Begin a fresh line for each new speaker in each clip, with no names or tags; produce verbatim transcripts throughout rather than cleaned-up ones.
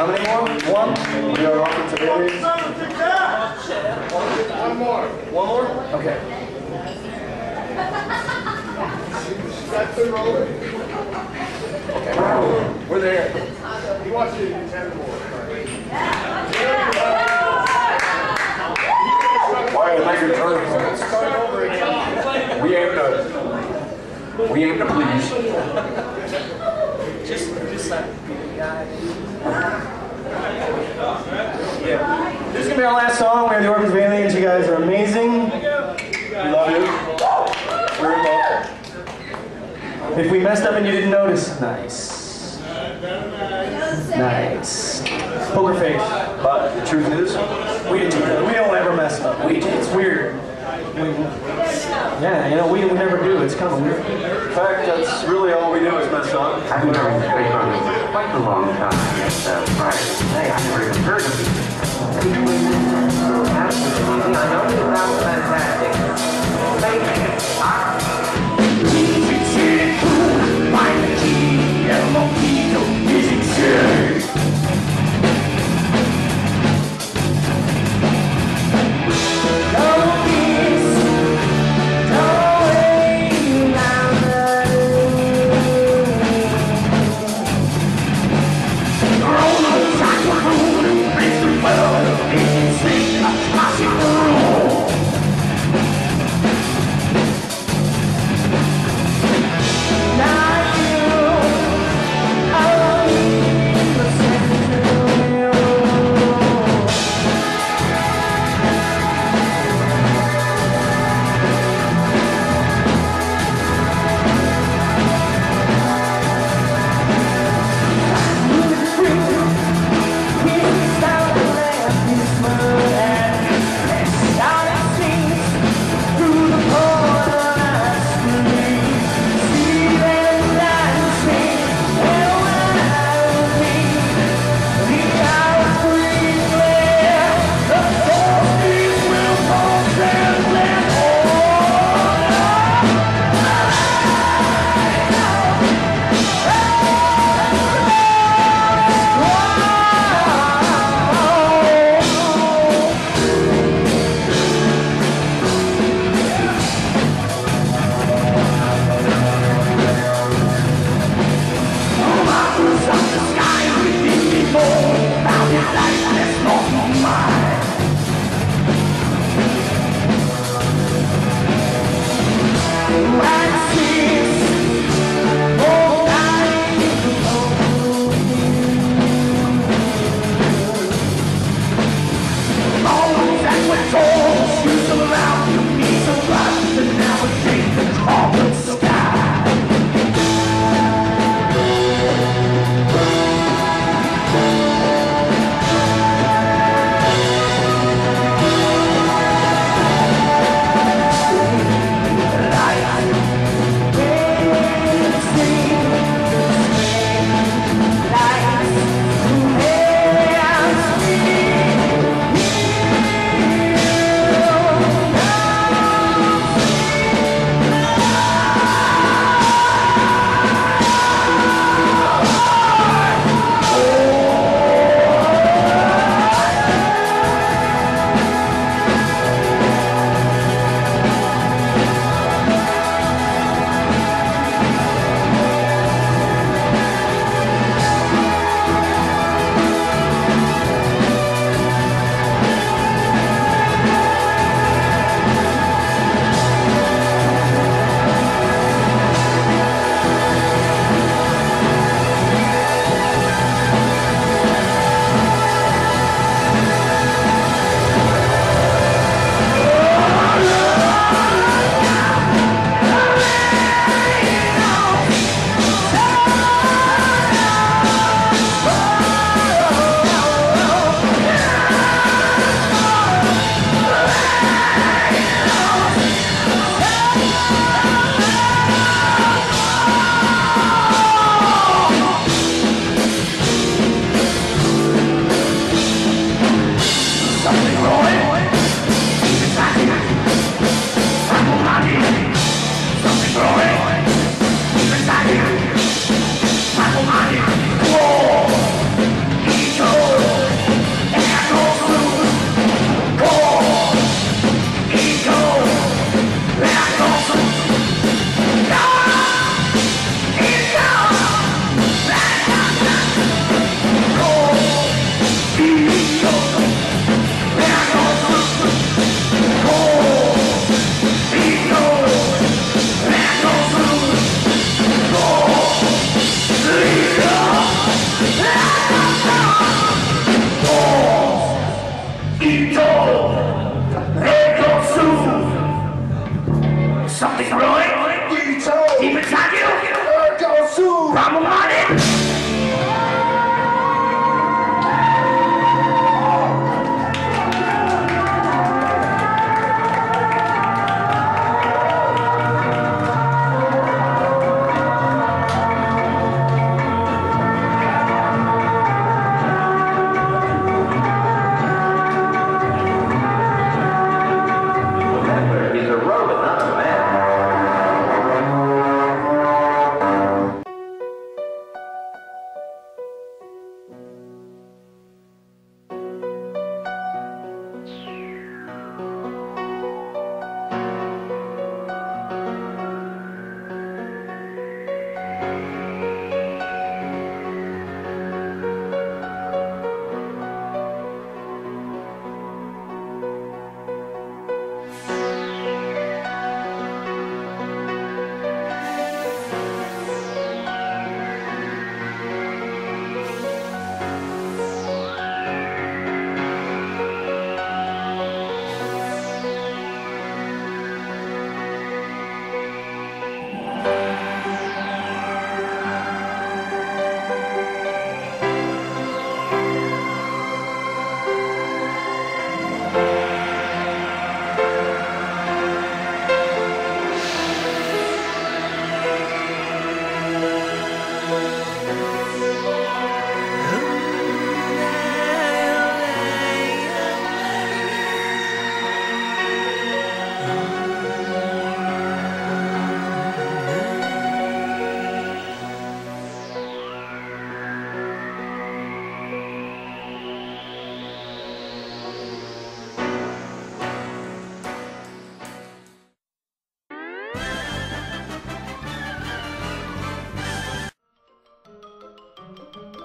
How many more? One? We are off to aliens.
One more.
One more? Okay.
That's the roller.
Okay. We're there.
He wants you to do ten more.
Why are they your turn?
Start over again.
We aim to. We aim to please.
Just, just like
Yeah. This is gonna be our last song. We are the Orphans of Aliens. You guys are amazing. We love you. We're in love. If we messed up and you didn't notice, nice. Nice. Poker face. But the truth is, we didn't. We don't ever mess up. We. It's weird. We, yeah, you know, we, we never do. It's kind of weird. In fact, that's really all we do is mess up.
I've been doing this for quite a long time. It's uh, prior to today, I never even heard of it. Absolutely, I know it sounds fantastic. Thank you.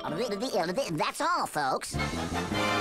That's all, folks.